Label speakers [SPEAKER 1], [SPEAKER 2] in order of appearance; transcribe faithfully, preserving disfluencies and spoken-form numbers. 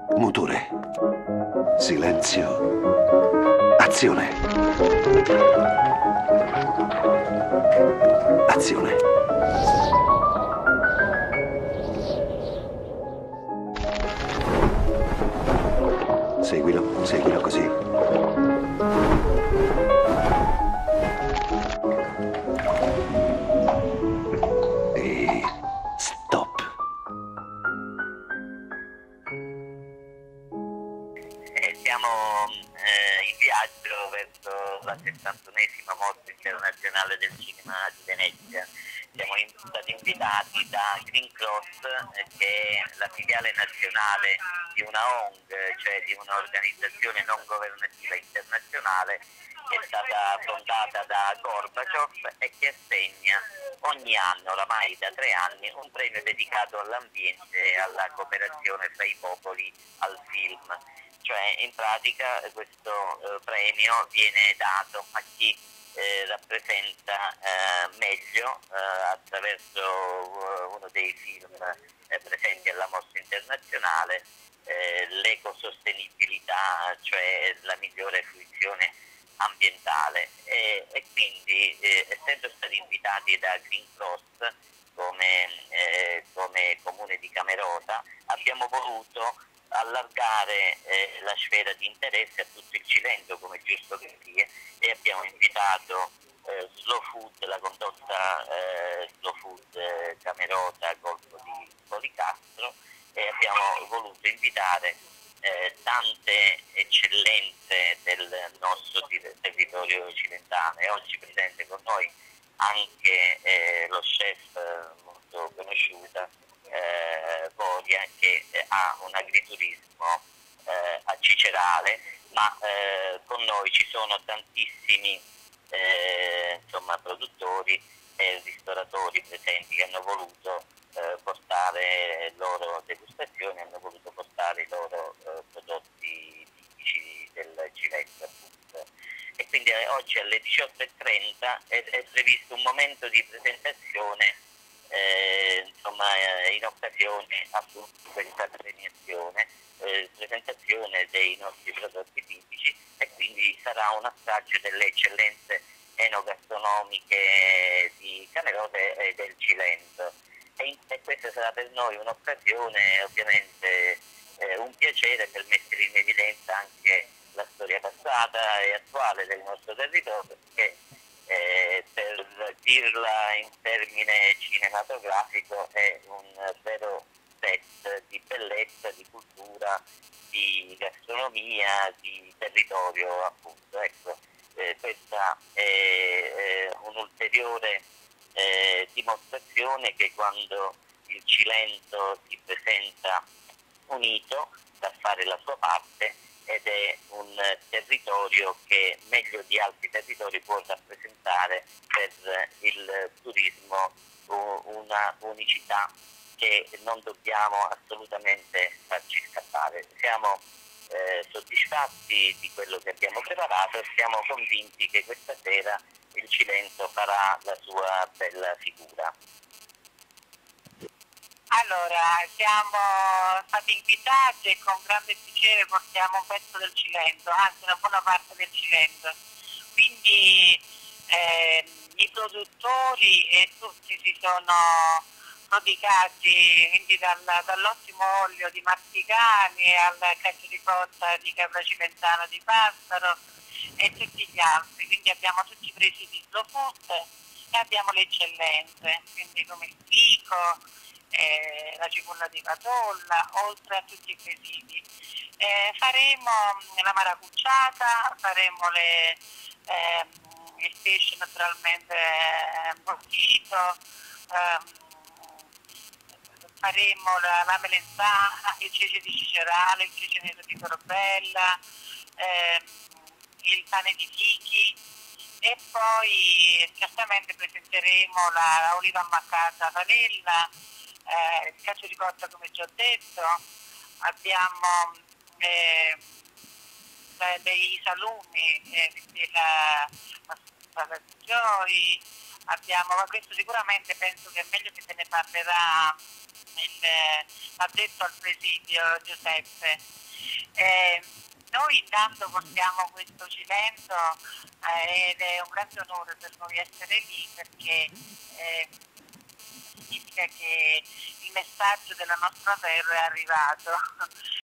[SPEAKER 1] Motore. Silenzio. Azione. Azione. Seguilo, seguilo così. E stop.
[SPEAKER 2] Eh, siamo eh, in viaggio verso la sessantunesima Mostra Internazionale del Cinema di Venezia. Siamo in, stati invitati da Green Cross, eh, che è la filiale nazionale di una O N G, cioè di un'organizzazione non governativa internazionale, che è stata fondata da Gorbaciov e che assegna ogni anno, oramai da tre anni, un premio dedicato all'ambiente e alla cooperazione fra i popoli al film. Cioè, in pratica questo eh, premio viene dato a chi eh, rappresenta eh, meglio eh, attraverso uh, uno dei film eh, presenti alla Mostra Internazionale eh, l'ecosostenibilità, cioè la migliore fruizione ambientale, e, e quindi eh, essendo stati invitati da Green Cross come, eh, come comune di Camerota, abbiamo voluto allargare eh, la sfera di interesse a tutto il Cilento, come è giusto che sia, e abbiamo invitato eh, Slow Food, la condotta eh, Slow Food eh, Camerota, Golfo di Policastro, e abbiamo voluto invitare eh, tante eccellenze del nostro territorio cilentano, e oggi presente con noi anche eh, lo chef eh, molto conosciuto eh, Boria, che eh, ha un agriturismo eh, a Cicerale, ma eh, con noi ci sono tantissimi eh, insomma, produttori e ristoratori presenti che hanno voluto eh, portare le loro degustazioni, hanno voluto portare i loro eh, prodotti tipici del Cilento, appunto. E quindi eh, oggi alle diciotto e trenta è, è previsto un momento di presentazione eh, insomma, eh, in occasione appunto di questa premiazione, eh, presentazione dei nostri prodotti tipici, e quindi sarà un assaggio delle eccellenze enogastronomiche di Camerota e del Cilento. E, in, e questa sarà per noi un'occasione, ovviamente eh, un piacere, per mettere in evidenza anche la storia passata e attuale del nostro territorio, che eh, per dirla in termine cinematografico è un vero set di bellezza, di cultura, di gastronomia, di territorio, appunto. Ecco, eh, questa è eh, un'ulteriore eh, dimostrazione che quando il Cilento si presenta unito sa fare la sua parte, ed è un territorio che meglio di altri territori può rappresentare per il turismo una unicità che non dobbiamo assolutamente farci scappare. Siamo eh, soddisfatti di quello che abbiamo preparato e siamo convinti che questa sera il Cilento farà la sua bella figura.
[SPEAKER 3] Allora, siamo stati invitati e con grande piacere portiamo un pezzo del Cilento, anzi una buona parte del Cilento. Quindi eh, i produttori e tutti si sono prodigati, quindi dal, dall'ottimo olio di Marticani al cacio di cotta di capra cilentano di Passaro e tutti gli altri. Quindi abbiamo tutti i presi di Slow Food e abbiamo le eccellenze, quindi come il fico, Eh, la cipolla di Patolla, oltre a tutti i quesiti. Eh, faremo la maracucciata, faremo le, ehm, il pesce naturalmente bollito, ehm, faremo la, la melenzana, il cece di Cicerale, il cece nero di Corobella, ehm, il pane di fichi, e poi certamente presenteremo la, la oliva ammaccata vanilla, Eh, il cacio di cotta come già detto, abbiamo eh, dei salumi, eh, quindi la, la, la Joy, abbiamo, ma questo sicuramente penso che è meglio che se ne parlerà il addetto al presidio Giuseppe. Eh, noi intanto portiamo questo cilento eh, ed è un grande onore per noi essere lì perché eh, significa che il messaggio della nostra terra è arrivato